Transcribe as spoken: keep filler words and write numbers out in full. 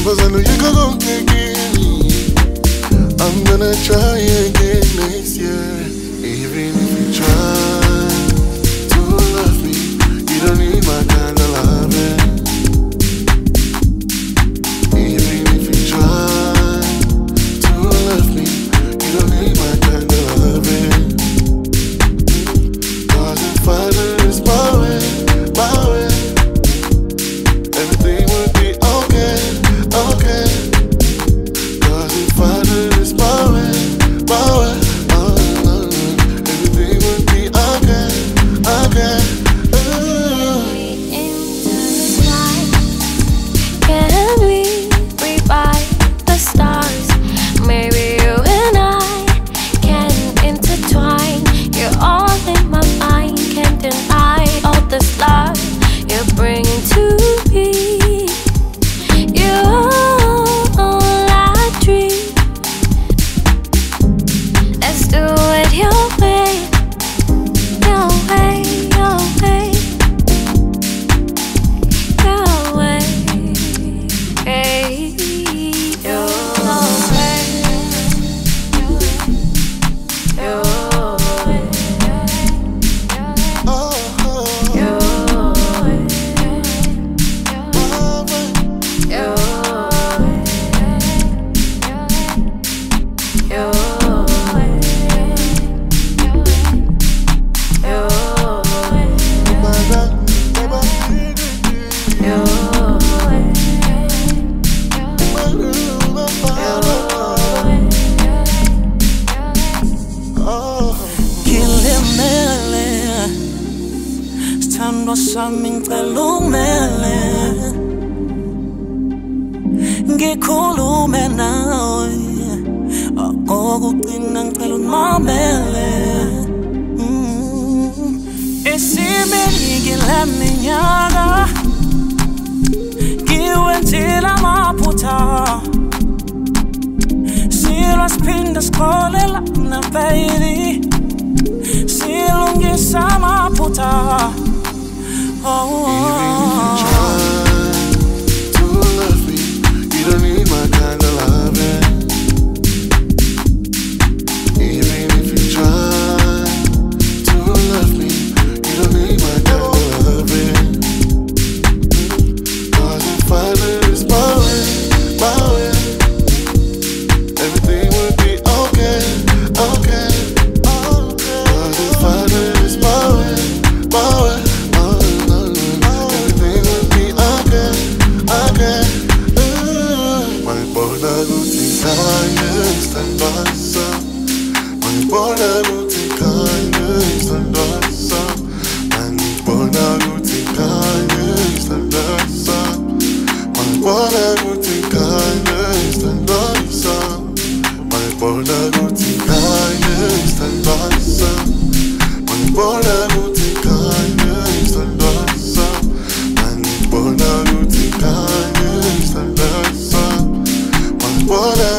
Cause I know you can go again. I'm gonna try again next year. Even if you try to love me, you don't need my kind of loving. Even if you try to love me, you don't need my kind of loving. Cause if I lose my way, my way, everything would be okay, okay. Cause if I lose my way, my way, oh, no, no, everything would be okay, okay. Into the night, can we rewrite the stars? Maybe you and I can intertwine. You're all in my mind, can't deny all this love you're bringing to me. You're all I dream. Let's do it your way, your way, your way, your way, hey, your way, your way, Oh, oh, your way, my way. your way, your way, your way, My God, my God. your way, Kilimele Sithandwa sami ngicela ungimele Ngikhulume nawe Okokugcina ngicela ungimamele Isibelingi leminyaka Ngiwenzile amaphutha Silwa siphinda sikholela na baby Silungisa amaphutha Oh, oh, oh. To love me, you don't need my kind of loving. Even if you try to love me, you don't need my kind of loving. Cause if I lose my way, my way, everything would be okay, okay, okay. Cause if I lose my way, my way, oh, no, no, no, everything would be okay, okay. My border go take kindness and blossom. My border go take kindness and blossom. My border go take kindness and blossom. My border go take kindness and blossom. My border go take kindness and blossom. My border go take kindness and blossom. My border go take kindness and blossom. My border